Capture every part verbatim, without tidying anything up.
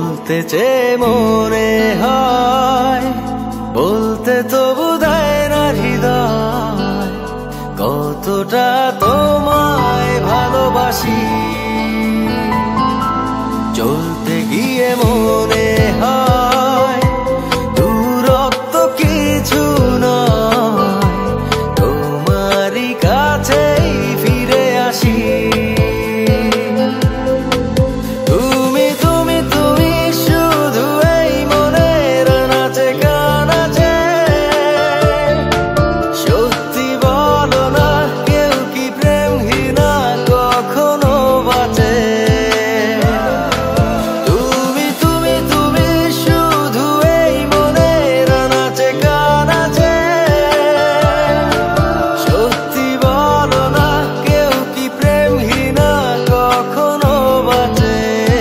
বলতে চেয়ে মনে হয়, বলতে তবু দেয় না হৃদয়, কতটা তোমায় ভালোবাসি। চলতে গিয়ে মনে হয় দূরত্ব কিছু নয়, তোমারই কাছেই ফিরে আসি। তুমি তুমি তুমি শুধু এই মনের নাচে গানাচে, সত্যি বলো না কেউ কি প্রেমহীনা কখনো বাঁচে? তুমি তুমি তুমি শুধু এই মনের নাচে গানাচে, সত্যি বলো না কেউ কি প্রেমহীনা কখনো বাঁচে?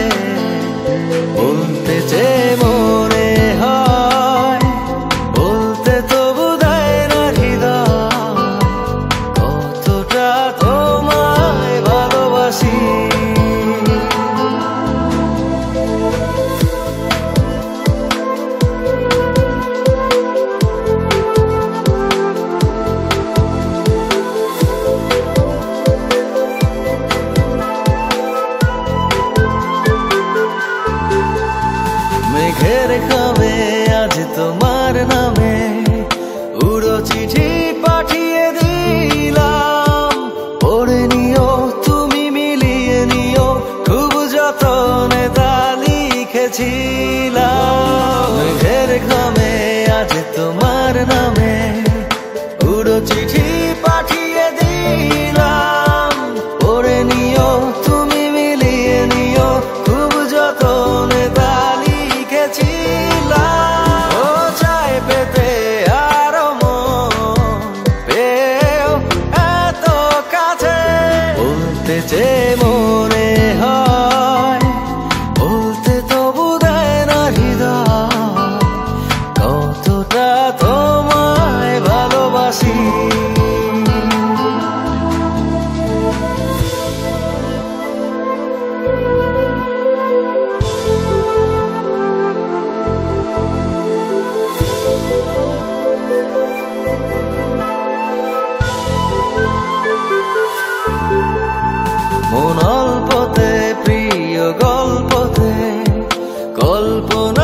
বলতে চেয়ে মনে হয়, বলতে তবু দেয় না হৃদয়, কতটা তোমায় ভালোবাসি। মেঘের খামে আজ তোমার নামে উড়ো চিঠি পাঠিয়ে দিলাম, পড়ে নিও তুমি মিলিয়ে নিও, খুব যতনে তা লিখেছিলাম। মেঘের খামে আজ তোমার নামে উড়ো চিঠি পাঠিয়ে দিলাম, পড়ে নিও তুমি মিলিয়ে নিও, খুব যতনে তা লিখেছিলাম। ও চায় পেতে আরো মন পেও এত কাছে, বলতে চেয়ে মনে হয়, বলতে তবু দেয় না হৃদয়, কতটা তোমায় ভালোবাসি। মন অল্পতে প্রিয় গল্পতে কল্পনা